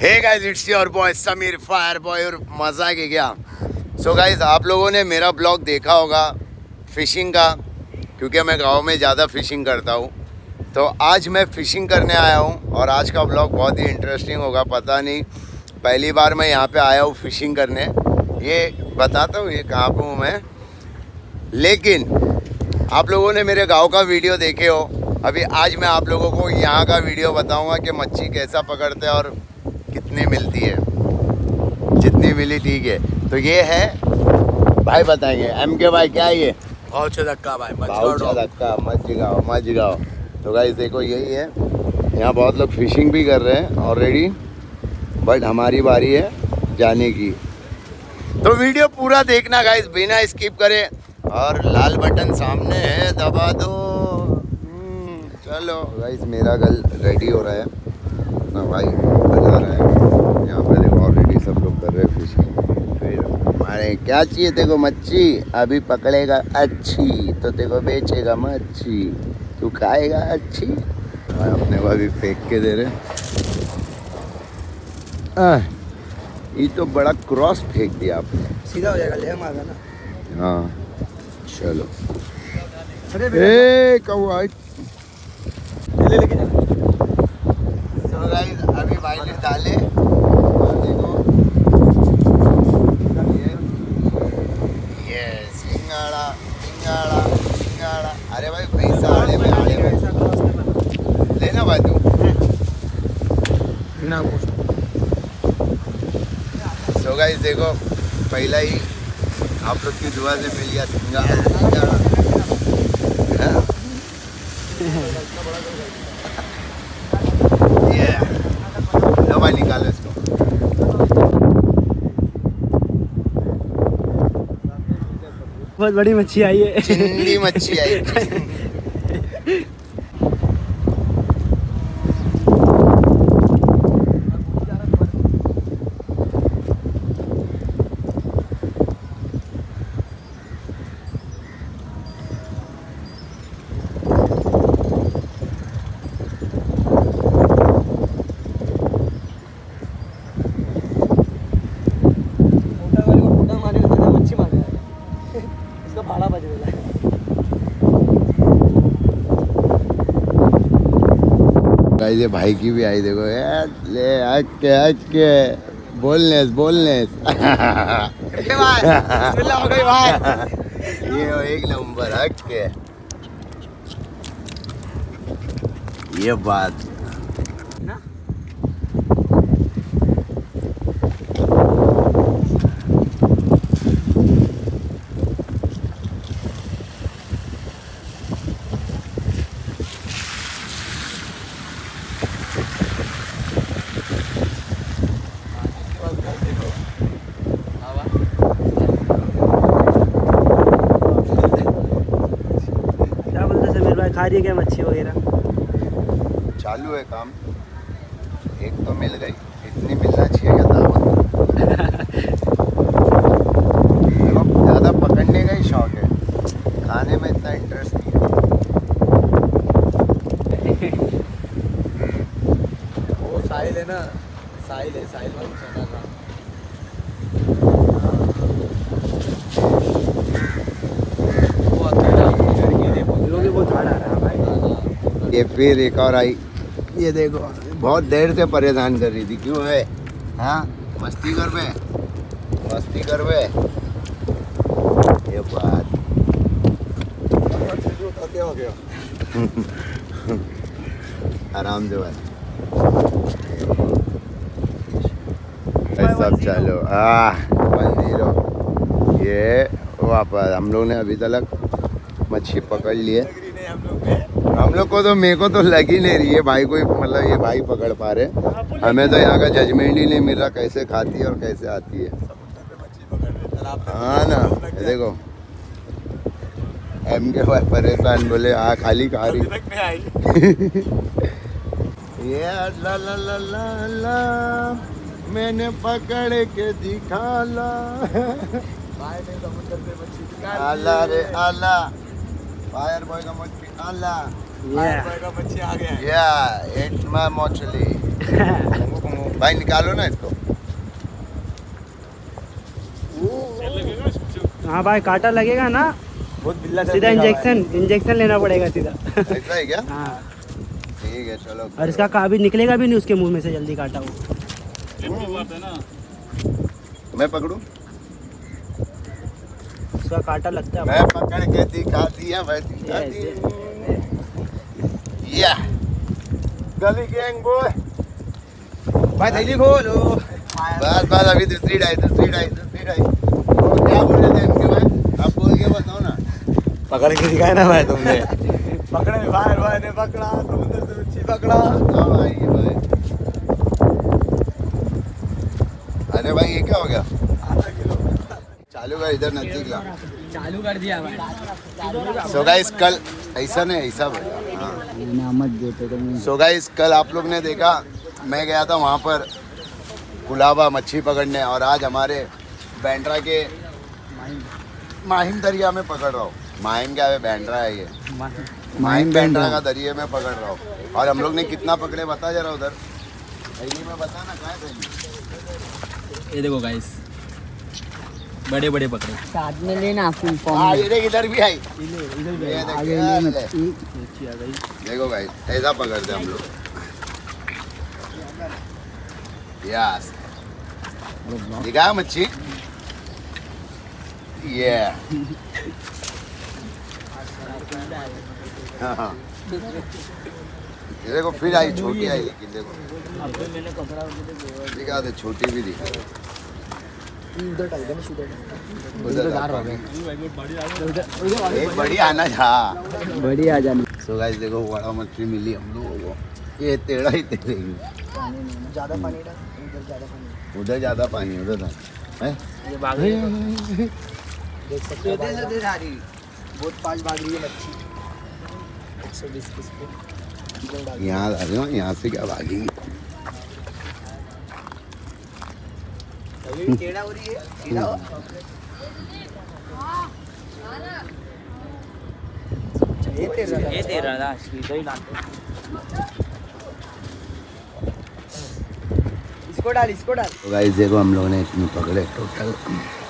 Hey guys, it's your boy Sameer fire boy. और मज़ा है क्या? सो गाइस, आप लोगों ने मेरा ब्लॉग देखा होगा फ़िशिंग का, क्योंकि मैं गांव में ज़्यादा फ़िशिंग करता हूँ। तो आज मैं फ़िशिंग करने आया हूँ और आज का ब्लॉग बहुत ही इंटरेस्टिंग होगा। पता नहीं, पहली बार मैं यहाँ पे आया हूँ फ़िशिंग करने। ये बताता हूँ ये कहाँ पे हूँ मैं, लेकिन आप लोगों ने मेरे गाँव का वीडियो देखे हो। अभी आज मैं आप लोगों को यहाँ का वीडियो बताऊँगा कि मच्छी कैसा पकड़ते हैं और कितनी मिलती है। जितनी मिली ठीक है। तो ये है भाई, बताएंगे एम के भाई क्या है ये? बहुत धक्का भाई, बहुत धक्का, मच गाओ। तो गाइस देखो, यही है। यहाँ बहुत लोग फिशिंग भी कर रहे हैं ऑलरेडी, बट हमारी बारी है जाने की। तो वीडियो पूरा देखना गाइस, बिना स्किप करे। और लाल बटन सामने है, दबा दो। चलो गाइस, मेरा गल रेडी हो रहा है ना भाई, बजा रहा है। यहाँ पे देखो ऑलरेडी सब लोग कर रहे हैं फिशिंग। फिर हमारे क्या चाहिए तेको? मच्छी अभी पकड़ेगा अच्छी तो तेको बेचेगा मच्छी, तू खाएगा अच्छी। अपने को अभी फेंक के दे रहे। ये तो बड़ा क्रॉस फेंक दिया आपने। सीधा हो जाएगा, ले मारना ना। हाँ चलो। ए कौआ ले लेके जा। तो गाइस, अभी भाई ने डाले। देखो ये सिंगाड़ा सिंगाड़ा सिंगाड़ा। अरे भाई, पैसा आड़े में लेना भाई तू। सो गाइस देखो, पहला ही आप लोग की दुआ से मिल गया सिंगाड़ा सिंगाड़ा। ये लो भाई, निकालो इसको। बहुत बड़ी मच्छी आई है, चिंदी मच्छी आई। ये भाई की भी आई, देखो यार। ले हक बोलने हो गई भाई। ये हो एक नंबर हक के। ये बात खा रही है क्या मच्छी वगैरह? चालू है काम। एक तो मिल गई, इतनी मिलना चाहिए क्या दावत। ज़्यादा पकड़ने का ही शौक है, खाने में इतना इंटरेस्ट नहीं है। वो साहिल है ना, साहिल है, साहिल वाला चला था। ये फिर एक और आई। ये देखो, बहुत देर से परेशान कर रही थी। क्यों है? हाँ, मस्ती कर बे। ये बात आराम से बात। सब चलो 1-0। ये वापस हम लोग ने अभी तक मच्छी पकड़ लिए। हम लोग को तो, मेरे को तो लग ही नहीं रही है भाई कोई, मतलब ये भाई पकड़ पा रहे। हमें तो यहाँ का जजमेंट ही नहीं मिल रहा कैसे खाती है और कैसे आती है। हाँ ना, ये देखो एम के भाई परेशान, बोले हाँ खाली खा रही। ये ला ला ला ला ला, मैंने पकड़ के दिखा ला। आला रे आला, फायर बॉय का मच्छी आला। फायर बॉय का मच्छी आ गया। या इट्स माय मछली। भाई निकालो ना इसको। हाँ भाई कांटा लगेगा ना, बहुत बिल्ला सीधा इंजेक्शन लेना पड़ेगा सीधा। ऐसा है क्या? हाँ ठीक है चलो। और इसका कभी निकलेगा भी नहीं उसके मुंह में से जल्दी काटा वो। मैं पकड़ूं? उसका कांटा लगता है। मैं पकड़ के दिखा दिया भाई, दिखा दिया। या गली गैंग बॉय। भाई थैली खोलो। बस बस अभी दूसरी डाई। तो क्या बोल रहे थे इनके भाई? आप बोल के बताओ ना। पकड़ के दिखाया ना भाई तुमने। पकड़े भाई ने पकड़ा, समुद्र से मच्छी पकड़ा। हाँ भाई भाई। अरे भाई ये क्या हो गया? चालू कर, इधर नजदीक ला। चालू कर दिया भाई। सो गाइस कल ऐसा नहीं ऐसा भाई। सो गाइस कल आप लोग ने देखा मैं गया था वहाँ पर कुलाबा मच्छी पकड़ने, और आज हमारे बैंड्रा के माहिम दरिया में पकड़ रहा हूँ। माहिम क्या है, बैंड्रा है ये। माहिम बैंड्रा का दरिया में पकड़ रहा हूँ। और हम लोग ने कितना पकड़े बता जरा उधर थैली में, बता ना कहाँ है थैली? ये देखो गाइस, बड़े बड़े पकड़े साथ में लेना फुल फॉर्म। हाँ ये देख इधर भी आई। आगे ले मच्छी। देखो भाई ऐसा पकड़ते हम लोग। यस दिखा मच्छी। ये हाँ ये देखो फिर आई, छोटी आई, लेकिन देखो दिखा दे, छोटी भी दिखा। एक बड़ी आना जा, बड़ी आ जानी। सो गाइस देखो बड़ा मछली मिली हम लोगों को। ये टेढ़ा ही टेढ़ेगी। ज्यादा पानी डाल, उधर ज्यादा पानी। उधर ज्यादा पानी, उधर था है? देख सकते हो बहुत पास भाग रही है मच्छी। 120 पे यहाँ आ रहे हो, यहाँ से क्या भागेगी? टेढ़ा हो रही है। ये तेरा था सीधा ही डाल। इसको डाल। तो गाइस देखो हम लोगों ने इतने पकड़े टोटल